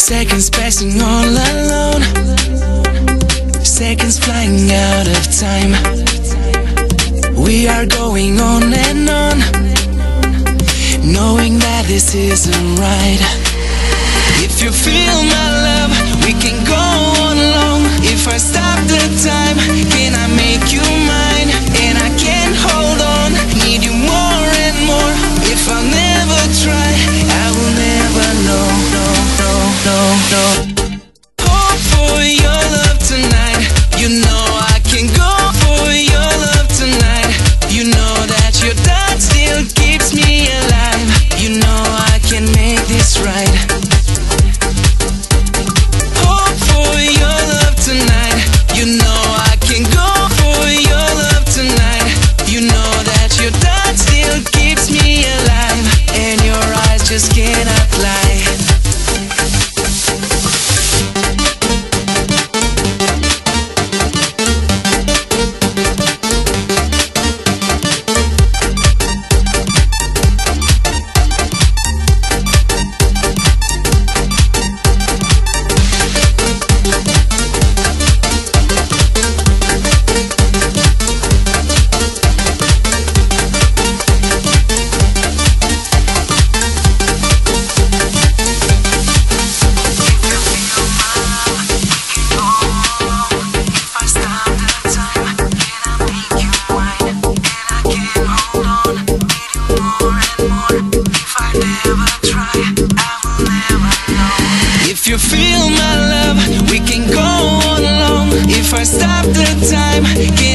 Seconds passing all alone, seconds flying out of time. We are going on and on, knowing that this isn't right. If you feel my love, we can go on long. If I stop the time, can I make you mine? And I can't hold on, need you more and more. If I'll never try, I will never know. No, no, no, no. Hope for your love tonight. You know I can go for your love tonight. You know that your touch still keeps me alive. You know I can make this right. Hope for your love tonight. You know I can go for your love tonight. You know that your touch still keeps me alive, and your eyes just cannot lie. If you feel my love, we can go on long. If I stop the time, can